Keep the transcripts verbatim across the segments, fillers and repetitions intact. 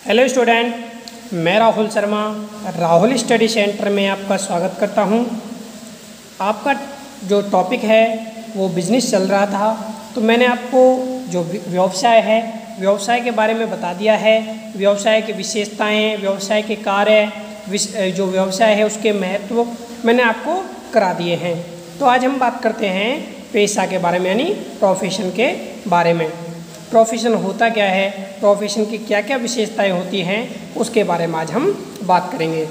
Hello student, मैं Rahul Sharma Rahul study centre में आपका स्वागत करता हूं। आपका जो टॉपिक है वो बिजनेस चल रहा था, तो मैंने आपको जो व्यवसाय है व्यवसाय के बारे में बता दिया है। व्यवसाय की विशेषताएं, व्यवसाय के कार्य, जो व्यवसाय है उसके महत्व मैंने आपको करा दिए हैं। तो आज हम बात करते हैं पेशा के बारे में, यानी प्रोफेशन के बारे में। प्रोफेशन होता क्या है, प्रोफेशन की क्या क्या विशेषताएं होती हैं, उसके बारे में आज हम बात करेंगे।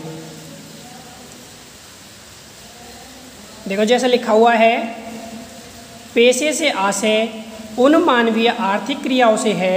देखो जैसा लिखा हुआ है, पेशे से आशय उन मानवीय आर्थिक क्रियाओं से है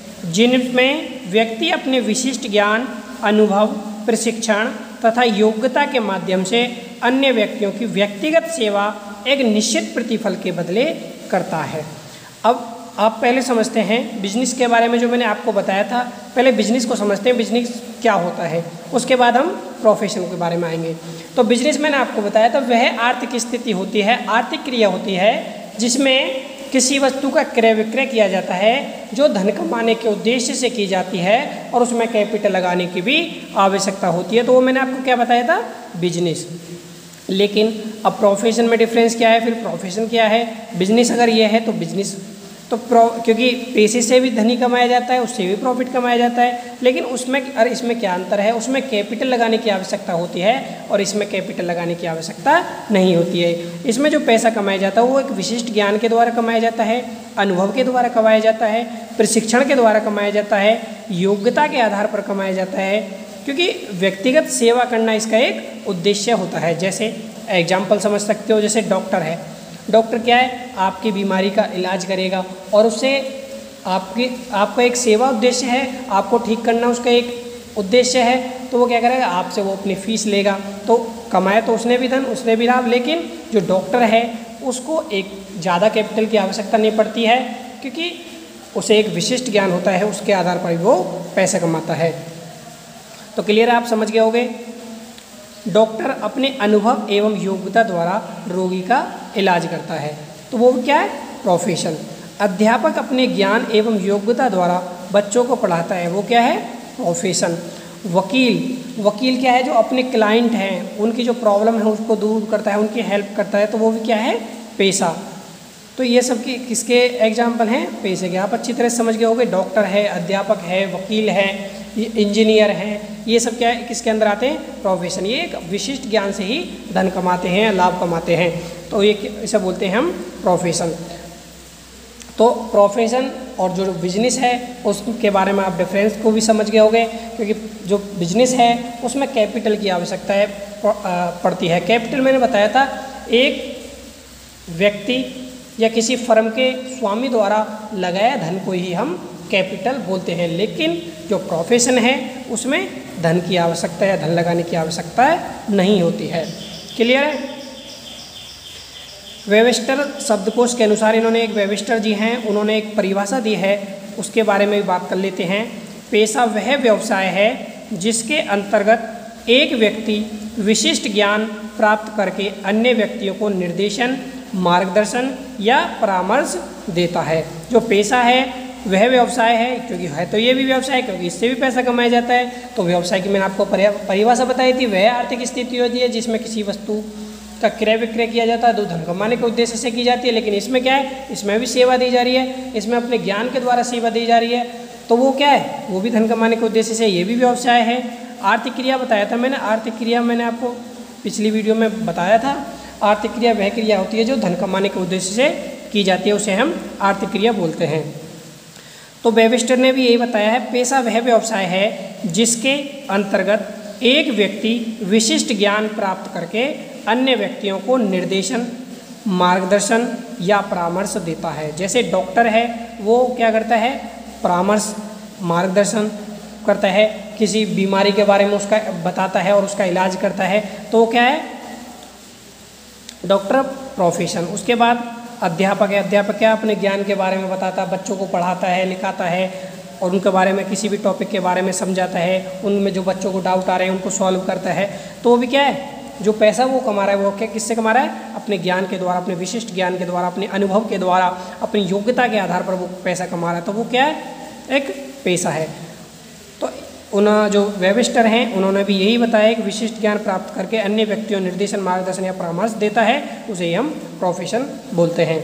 जिनमें व्यक्ति अपने विशिष्ट ज्ञान, अनुभव, प्रशिक्षण तथा योग्यता के माध्यम से अन्य व्यक्तियों की व्यक्तिगत सेवा एक निश्चित प्रतिफल के बदले करता है। अब आप पहले समझते हैं बिजनेस के बारे में, जो मैंने आपको बताया था। पहले बिजनेस को समझते हैं, बिजनेस क्या होता है, उसके बाद हम प्रोफेशन के बारे में आएंगे। तो बिजनेस मैंने आपको बताया था, वह आर्थिक स्थिति होती है, आर्थिक क्रिया होती है जिसमें किसी वस्तु का क्रय विक्रय किया जाता है जो धन कमाने के उद्देश्य से की जाती है और उसमें कैपिटल लगाने की भी आवश्यकता होती है। तो वो मैंने आपको क्या बताया था, बिजनेस। लेकिन अब प्रोफेशन में डिफरेंस क्या है, फिर प्रोफेशन क्या है। बिजनेस अगर ये है तो बिजनेस तो प्रो क्योंकि पैसे से भी धन ही कमाया जाता है, उससे भी प्रॉफिट कमाया जाता है, लेकिन उसमें और इसमें क्या अंतर है, उसमें कैपिटल लगाने की आवश्यकता होती है और इसमें कैपिटल लगाने की आवश्यकता नहीं होती है। इसमें जो पैसा कमाया जाता है वो एक विशिष्ट ज्ञान के द्वारा कमाया जाता है, अनुभव के द्वारा कमाया जाता है, प्रशिक्षण के द्वारा कमाया जाता है, योग्यता के आधार पर कमाया जाता है, क्योंकि व्यक्तिगत सेवा करना इसका एक उद्देश्य होता है। जैसे एग्जाम्पल समझ सकते हो, जैसे डॉक्टर है। डॉक्टर क्या है, आपकी बीमारी का इलाज करेगा और उससे आपकी आपका एक सेवा उद्देश्य है, आपको ठीक करना उसका एक उद्देश्य है। तो वो क्या करेगा, आपसे वो अपनी फीस लेगा। तो कमाया तो उसने भी धन, उसने भी लाभ, लेकिन जो डॉक्टर है उसको एक ज़्यादा कैपिटल की आवश्यकता नहीं पड़ती है, क्योंकि उसे एक विशिष्ट ज्ञान होता है, उसके आधार पर वो पैसा कमाता है। तो क्लियर है, आप समझ गए होंगे। डॉक्टर अपने अनुभव एवं योग्यता द्वारा रोगी का इलाज करता है, तो वो क्या है, प्रोफेशन। अध्यापक अपने ज्ञान एवं योग्यता द्वारा बच्चों को पढ़ाता है, वो क्या है, प्रोफेशन। वकील वकील क्या है, जो अपने क्लाइंट हैं उनकी जो प्रॉब्लम है उसको दूर करता है, उनकी हेल्प करता है, तो वो भी क्या है, पेशा। तो ये सब की किसके एग्जाम्पल हैं, पैसे के। आप अच्छी तरह समझ गए होंगे। डॉक्टर है, अध्यापक है, वकील है, इंजीनियर हैं, ये सब क्या है, किसके अंदर आते हैं, प्रोफेशन। ये एक विशिष्ट ज्ञान से ही धन कमाते हैं, लाभ कमाते हैं, तो ये इसे बोलते हैं हम प्रोफेशन। तो प्रोफेशन और जो बिजनेस है उसके बारे में आप डिफरेंस को भी समझ गए होंगे, क्योंकि जो बिजनेस है उसमें कैपिटल की आवश्यकता है पड़ती है। कैपिटल मैंने बताया था, एक व्यक्ति या किसी फर्म के स्वामी द्वारा लगाया धन को ही हम कैपिटल बोलते हैं, लेकिन जो प्रोफेशन है उसमें धन की आवश्यकता या धन लगाने की आवश्यकता नहीं होती है। क्लियर है। वेबस्टर शब्दकोश के अनुसार, इन्होंने एक वेबस्टर जी हैं, उन्होंने एक परिभाषा दी है, उसके बारे में भी बात कर लेते हैं। पेशा वह व्यवसाय है जिसके अंतर्गत एक व्यक्ति विशिष्ट ज्ञान प्राप्त करके अन्य व्यक्तियों को निर्देशन, मार्गदर्शन या परामर्श देता है। जो पेशा है वह व्यवसाय है, क्योंकि है तो ये भी व्यवसाय है, क्योंकि इससे भी पैसा कमाया जाता है। तो व्यवसाय की मैंने आपको परिभाषा बताई थी, वह आर्थिक स्थिति होती है जिसमें किसी वस्तु का क्रय विक्रय किया जाता है, तो धन कमाने के उद्देश्य से की जाती है। लेकिन इसमें क्या है, इसमें भी सेवा दी जा रही है, इसमें अपने ज्ञान के द्वारा सेवा दी जा रही है, तो वो क्या है, वो भी धन कमाने के उद्देश्य से, ये भी व्यवसाय है। आर्थिक क्रिया बताया था मैंने, आर्थिक क्रिया मैंने आपको पिछली वीडियो में बताया था। आर्थिक क्रिया वह क्रिया होती है जो धन कमाने के उद्देश्य से की जाती है, उसे हम आर्थिक क्रिया बोलते हैं। तो वेबस्टर ने भी यही बताया है, पेशा वह व्यवसाय है जिसके अंतर्गत एक व्यक्ति विशिष्ट ज्ञान प्राप्त करके अन्य व्यक्तियों को निर्देशन, मार्गदर्शन या परामर्श देता है। जैसे डॉक्टर है, वो क्या करता है, परामर्श, मार्गदर्शन करता है, किसी बीमारी के बारे में उसका बताता है और उसका इलाज करता है, तो क्या है, डॉक्टर प्रोफेशन। उसके बाद अध्यापक है, अध्यापक क्या अपने ज्ञान के बारे में बताता है, बच्चों को पढ़ाता है, लिखाता है और उनके बारे में किसी भी टॉपिक के बारे में समझाता है, उनमें जो बच्चों को डाउट आ रहे हैं उनको सॉल्व करता है। तो वो भी क्या है, जो पैसा वो कमा रहा है, वो क्या किससे कमा रहा है, अपने ज्ञान के द्वारा, अपने विशिष्ट ज्ञान के द्वारा, अपने अनुभव के द्वारा, अपनी योग्यता के आधार पर वो पैसा कमा रहा है, तो वो क्या है, एक पेशा है। तो उन जो वेबिस्टर हैं उन्होंने भी यही बताया कि विशिष्ट ज्ञान प्राप्त करके अन्य व्यक्तियों निर्देशन, मार्गदर्शन या परामर्श देता है, उसे ही हम प्रोफेशन बोलते हैं।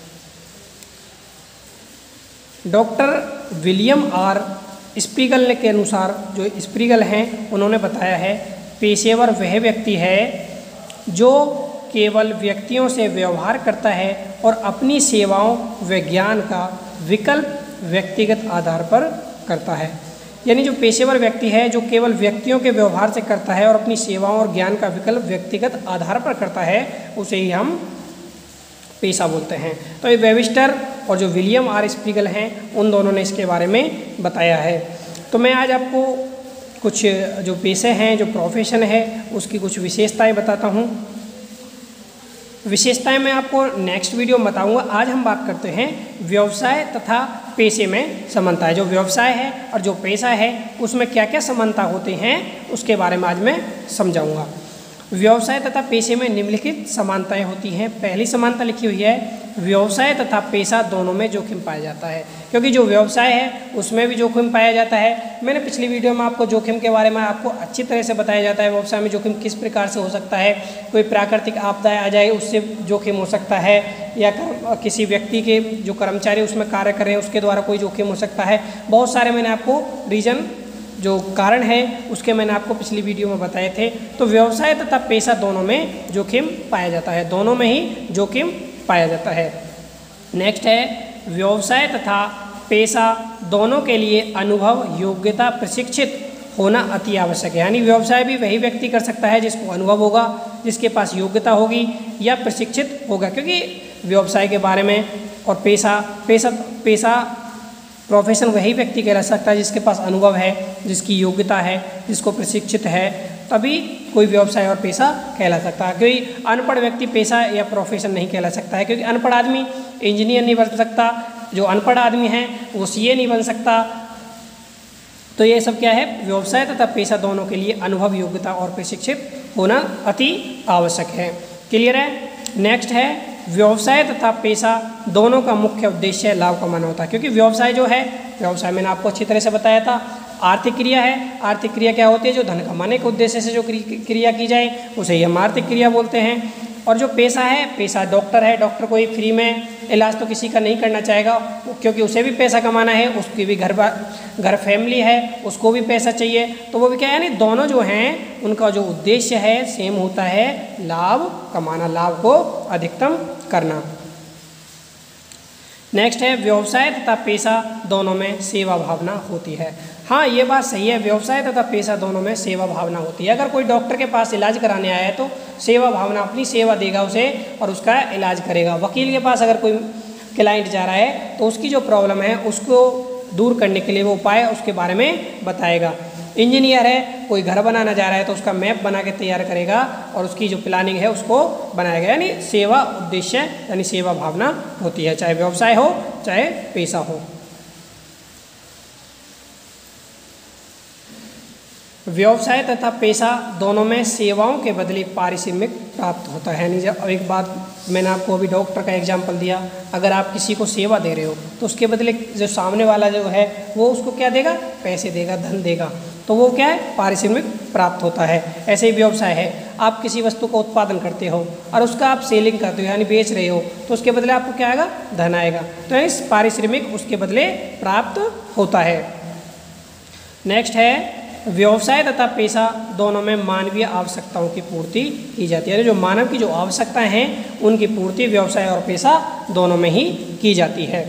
डॉक्टर विलियम आर स्प्रीगल के अनुसार, जो स्प्रीगल हैं उन्होंने बताया है, पेशेवर वह व्यक्ति है जो केवल व्यक्तियों से व्यवहार करता है और अपनी सेवाओं व ज्ञान का विकल्प व्यक्तिगत आधार पर करता है। यानी जो पेशेवर व्यक्ति है जो केवल व्यक्तियों के व्यवहार से करता है और अपनी सेवाओं और ज्ञान का विकल्प व्यक्तिगत आधार पर करता है, उसे ही हम पेशा बोलते हैं। तो ये वेबिस्टर और जो विलियम आर स्प्रीगल हैं उन दोनों ने इसके बारे में बताया है। तो मैं आज आपको कुछ जो पेशे हैं, जो प्रोफेशन है, उसकी कुछ विशेषताएं बताता हूँ। विशेषताएं मैं आपको नेक्स्ट वीडियो में बताऊंगा। आज हम बात करते हैं व्यवसाय तथा पेशे में समानता है। जो व्यवसाय है और जो पेशा है उसमें क्या क्या समानता होते हैं उसके बारे में आज मैं समझाऊंगा। व्यवसाय तथा पेशे में निम्नलिखित समानताएं होती हैं। पहली समानता लिखी हुई है, व्यवसाय तथा पेशा दोनों में जोखिम पाया जाता है। क्योंकि जो व्यवसाय है उसमें भी जोखिम पाया जाता है। मैंने पिछली वीडियो में आपको जोखिम के बारे में आपको अच्छी तरह से बताया जाता है। व्यवसाय में जोखिम किस प्रकार से हो सकता है, कोई प्राकृतिक आपदा आ जाए उससे जोखिम हो सकता है, या किसी व्यक्ति के जो कर्मचारी उसमें कार्य कर रहे हैं उसके द्वारा कोई जोखिम हो सकता है। बहुत सारे मैंने आपको रीजन, जो कारण है उसके मैंने आपको पिछली वीडियो में बताए थे। तो व्यवसाय तथा पेशा दोनों में जोखिम पाया जाता है, दोनों में ही जोखिम पाया जाता है। नेक्स्ट है, व्यवसाय तथा पेशा दोनों के लिए अनुभव, योग्यता, प्रशिक्षित होना अति आवश्यक है। यानी व्यवसाय भी वही व्यक्ति कर सकता है जिसको अनुभव होगा, जिसके पास योग्यता होगी या प्रशिक्षित होगा। क्योंकि व्यवसाय के बारे में और पेशा पेशा पेशा प्रोफेशन वही व्यक्ति कह सकता है जिसके पास अनुभव है, जिसकी योग्यता है, जिसको प्रशिक्षित है, तभी कोई व्यवसाय और पेशा कहला सकता है। क्योंकि अनपढ़ व्यक्ति पेशा या प्रोफेशन नहीं कहला सकता है। क्योंकि अनपढ़ आदमी इंजीनियर नहीं बन सकता, जो अनपढ़ आदमी है वो सीए नहीं बन सकता। तो ये सब क्या है, व्यवसाय तथा पेशा दोनों के लिए अनुभव, योग्यता और प्रशिक्षित होना अति आवश्यक है। क्लियर है। नेक्स्ट है, व्यवसाय तथा पेशा दोनों का मुख्य उद्देश्य लाभ कमाना होता है। क्योंकि व्यवसाय जो है, व्यवसाय मैंने आपको अच्छी तरह से बताया था, आर्थिक क्रिया है। आर्थिक क्रिया क्या होती है, जो धन कमाने के उद्देश्य से जो क्रिया की जाए उसे ही हम आर्थिक क्रिया बोलते हैं। और जो पेशा है, पेशा डॉक्टर है, डॉक्टर कोई फ्री में इलाज तो किसी का नहीं करना चाहेगा, क्योंकि उसे भी पैसा कमाना है, उसकी भी घर घर फैमिली है, उसको भी पैसा चाहिए। तो वो भी क्या है, यानी दोनों जो हैं उनका जो उद्देश्य है सेम होता है, लाभ कमाना, लाभ को अधिकतम करना। नेक्स्ट है, व्यवसाय तथा पेशा दोनों में सेवा भावना होती है। हाँ, ये बात सही है, व्यवसाय तथा पेशा दोनों में सेवा भावना होती है। अगर कोई डॉक्टर के पास इलाज कराने आया है तो सेवा भावना, अपनी सेवा देगा उसे और उसका इलाज करेगा। वकील के पास अगर कोई क्लाइंट जा रहा है तो उसकी जो प्रॉब्लम है उसको दूर करने के लिए वो उपाय उसके बारे में बताएगा। इंजीनियर है, कोई घर बनाना जा रहा है तो उसका मैप बना के तैयार करेगा और उसकी जो प्लानिंग है उसको बनाएगा। यानी सेवा उद्देश्य यानी सेवा भावना होती है, चाहे व्यवसाय हो चाहे पेशा हो। व्यवसाय तथा पेशा दोनों में सेवाओं के बदले पारिश्रमिक प्राप्त होता है। यानी जब एक बात मैंने आपको अभी डॉक्टर का एग्जांपल दिया, अगर आप किसी को सेवा दे रहे हो तो उसके बदले जो सामने वाला जो है वो उसको क्या देगा, पैसे देगा, धन देगा, तो वो क्या है, पारिश्रमिक प्राप्त होता है। ऐसे ही व्यवसाय है, आप किसी वस्तु का उत्पादन करते हो और उसका आप सेलिंग करते हो यानी बेच रहे हो, तो उसके बदले आपको क्या आएगा, धन आएगा। तो यानी पारिश्रमिक उसके बदले प्राप्त होता है। नेक्स्ट है, व्यवसाय तथा पेशा दोनों में मानवीय आवश्यकताओं की पूर्ति की जाती है। यानी जो मानव की जो आवश्यकताएं हैं उनकी पूर्ति व्यवसाय और पेशा दोनों में ही की जाती है।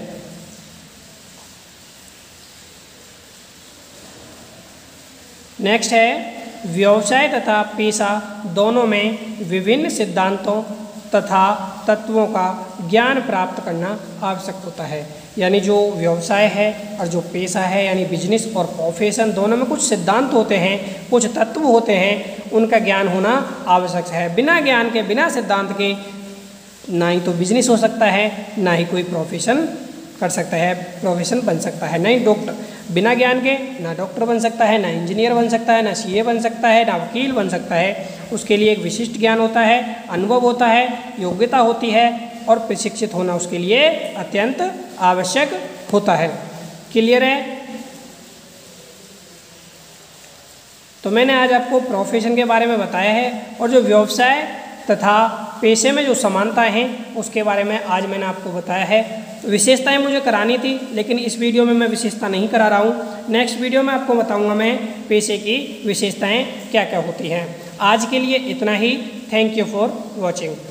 नेक्स्ट है, व्यवसाय तथा पेशा दोनों में विभिन्न सिद्धांतों तथा तत्वों का ज्ञान प्राप्त करना आवश्यक होता है। यानी जो व्यवसाय है और जो पेशा है यानी बिजनेस और प्रोफेशन दोनों में कुछ सिद्धांत होते हैं, कुछ तत्व होते हैं, उनका ज्ञान होना आवश्यक है। बिना ज्ञान के, बिना सिद्धांत के ना ही तो बिजनेस हो सकता है, ना ही कोई प्रोफेशन कर सकता है, प्रोफेशन बन सकता है। नहीं डॉक्टर, बिना ज्ञान के ना डॉक्टर बन सकता है, ना इंजीनियर बन सकता है, ना सीए बन सकता है, ना वकील बन सकता है। उसके लिए एक विशिष्ट ज्ञान होता है, अनुभव होता है, योग्यता होती है और प्रशिक्षित होना उसके लिए अत्यंत आवश्यक होता है। क्लियर है। तो मैंने आज आपको प्रोफेशन के बारे में बताया है और जो व्यवसाय तथा पेशे में जो समानताएं हैं उसके बारे में आज मैंने आपको बताया है। विशेषताएं मुझे करानी थी लेकिन इस वीडियो में मैं विशेषता नहीं करा रहा हूँ। नेक्स्ट वीडियो में आपको बताऊँगा मैं पेशे की विशेषताएँ क्या क्या होती हैं। आज के लिए इतना ही। Thank you for watching.